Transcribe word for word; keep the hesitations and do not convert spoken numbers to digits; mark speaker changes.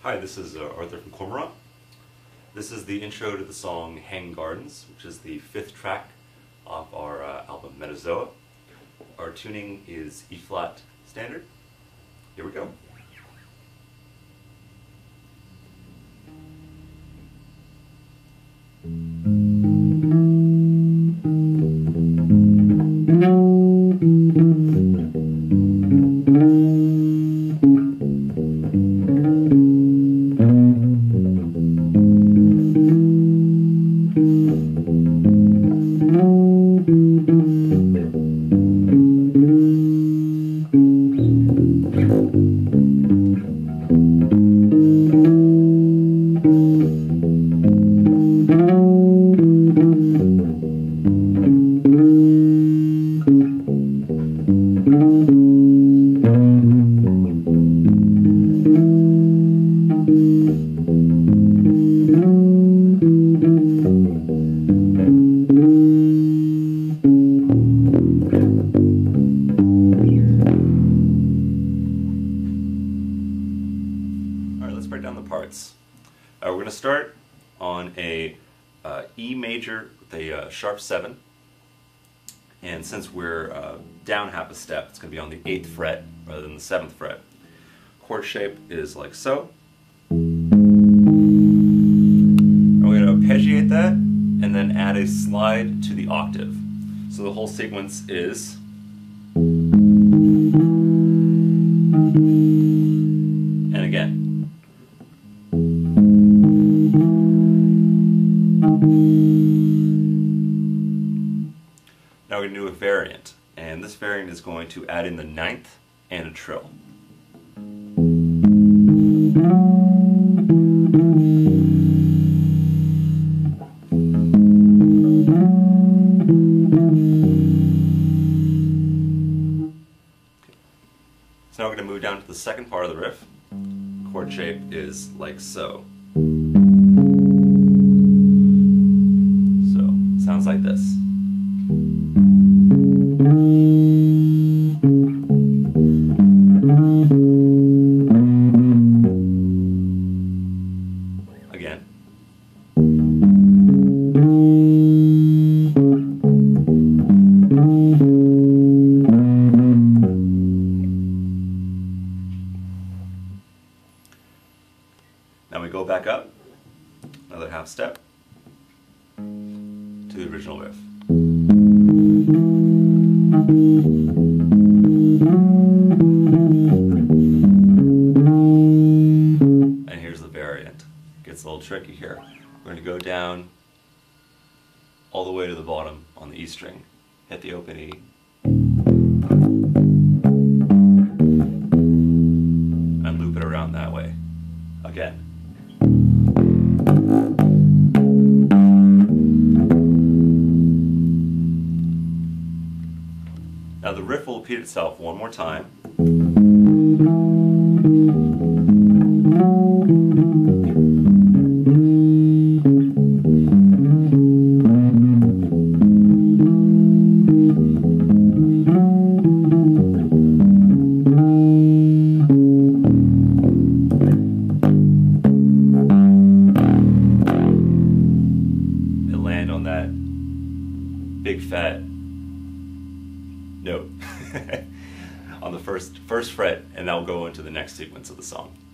Speaker 1: Hi, this is uh, Arthur from Cormorant. This is the intro to the song Hanging Gardens, which is the fifth track off our uh, album Metazoa. Our tuning is E flat standard. Here we go. Break down the parts. Uh, we're going to start on a uh, E major with a uh, sharp seven, and since we're uh, down half a step, it's going to be on the eighth fret rather than the seventh fret. Chord shape is like so. And we're going to arpeggiate that and then add a slide to the octave. So the whole sequence is and again. Now we're going to do a variant, and this variant is going to add in the ninth and a trill. So now we're going to move down to the second part of the riff. Chord shape is like so. So, sounds like this. Again. Now we go back up, another half step, to the original riff. And here's the variant. Gets a little tricky here. We're going to go down all the way to the bottom on the E string, hit the open E, and loop it around that way. Again. Now the riff will repeat itself one more time. And land on that big fat note on the first first fret, and that will go into the next sequence of the song.